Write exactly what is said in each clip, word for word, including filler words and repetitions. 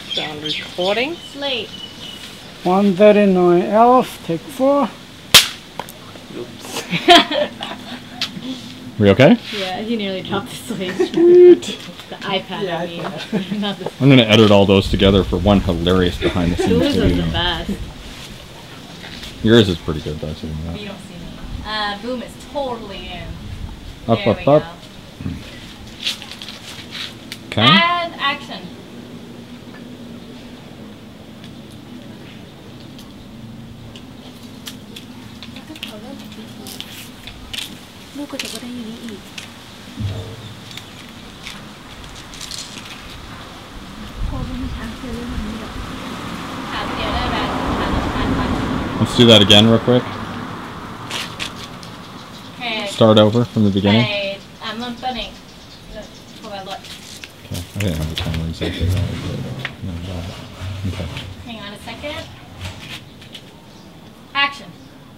Done recording. Slate. one thirty-nine elf, take four. Oops. We okay? Yeah, he nearly dropped the slate. Sweet. The iPad, Yeah, I mean. Not the I'm gonna edit all those together for one hilarious behind the scenes Those are the video. best. Yours is pretty good, though, too. But you don't see me. Uh, boom is totally in. Up, there up, we up. go. Okay. And action. ถ้าเขาเริ่มผิดวิธีลูกก็จะไม่ได้อยู่นี่อีกพ่อไม่มีทางเจอเรื่องนี้หรอก Have the other bad hand punch. Let's do that again real quick. Okay. Start over from the beginning. Hey, I'm limping. Hold on, look. Okay. I didn't have the timer exactly right. But no, that. Okay. Hang on a second. Action.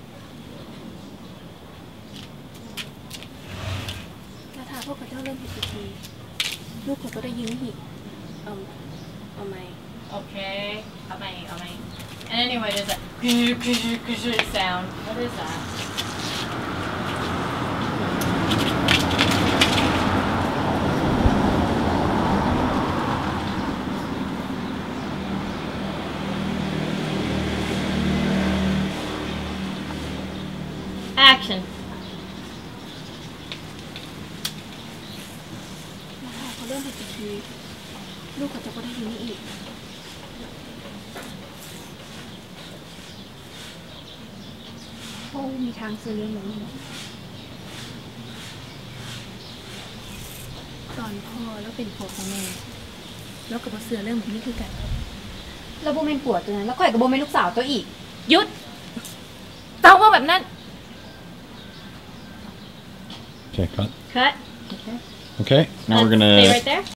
แล้วถ้าพวกเขาเจ้าเริ่มผิดวิธีลูกก็จะได้ยินอีกเอาเอาไหม Okay. Got my, got my. And anyway, there's a sound. What is that? Action. แล้วถ้าเขาเริ่มผิดวิธีลูกก็จะไม่ได้ยินอีกพ่อไม่มีทางเจอเรื่องนี้หรอกตอนพ่อแล้วเป็นพ่อของแม่แล้วก็มาเสือเรื่องแบบนี้คือกันแล้วโบเป็นผัวตัวนั้นแล้วข่อยกับโบเป็นลูกสาวตัวอีกหยุดต้องว่าแบบนั้น Okay, cut. Cut. Okay, now Uh, we're gonna. Stay right there.